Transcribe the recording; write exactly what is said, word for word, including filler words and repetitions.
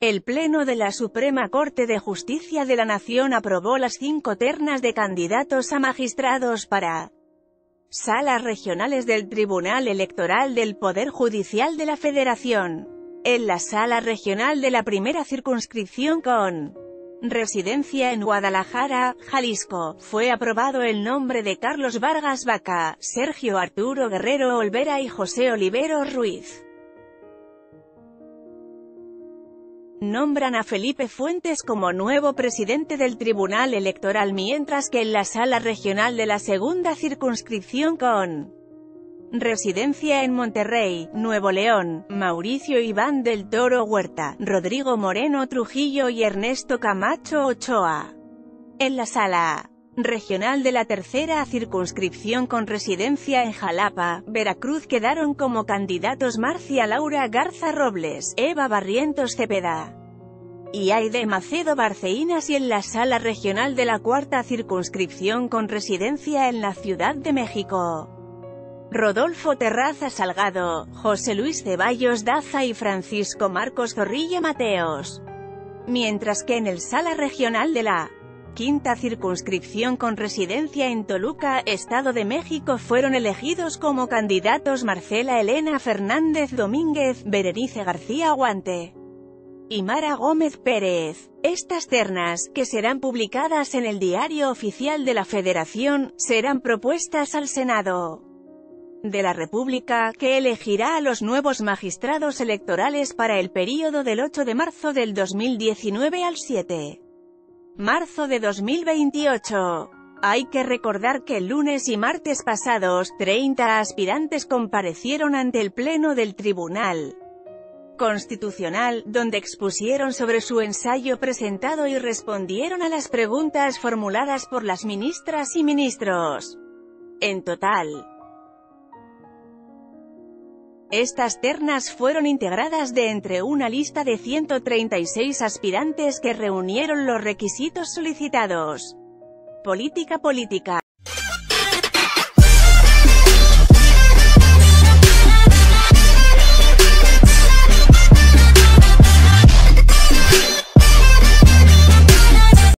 El Pleno de la Suprema Corte de Justicia de la Nación aprobó las cinco ternas de candidatos a magistrados para salas regionales del Tribunal Electoral del Poder Judicial de la Federación. En la Sala Regional de la Primera Circunscripción con residencia en Guadalajara, Jalisco, fue aprobado el nombre de Carlos Vargas Vaca, Sergio Arturo Guerrero Olvera y José Oliveros Ruiz. Nombran a Felipe Fuentes como nuevo presidente del Tribunal Electoral, mientras que en la Sala Regional de la Segunda Circunscripción con residencia en Monterrey, Nuevo León, Mauricio Iván del Toro Huerta, Rodrigo Moreno Trujillo y Ernesto Camacho Ochoa. En la Sala Regional de la Tercera Circunscripción con residencia en Jalapa, Veracruz quedaron como candidatos Marcia Laura Garza Robles, Eva Barrientos Cepeda y Aide Macedo Barceínas, y en la Sala Regional de la Cuarta Circunscripción con residencia en la Ciudad de México, Rodolfo Terraza Salgado, José Luis Ceballos Daza y Francisco Marcos Zorrilla Mateos. Mientras que en el Sala Regional de la Quinta Circunscripción con residencia en Toluca, Estado de México, fueron elegidos como candidatos Marcela Elena Fernández Domínguez, Berenice García Guante y Mara Gómez Pérez. Estas ternas, que serán publicadas en el Diario Oficial de la Federación, serán propuestas al Senado de la República, que elegirá a los nuevos magistrados electorales para el período del ocho de marzo del dos mil diecinueve al siete de marzo de dos mil veintiocho. Hay que recordar que el lunes y martes pasados, treinta aspirantes comparecieron ante el Pleno del Tribunal Constitucional, donde expusieron sobre su ensayo presentado y respondieron a las preguntas formuladas por las ministras y ministros. En total, estas ternas fueron integradas de entre una lista de ciento treinta y seis aspirantes que reunieron los requisitos solicitados. Política política.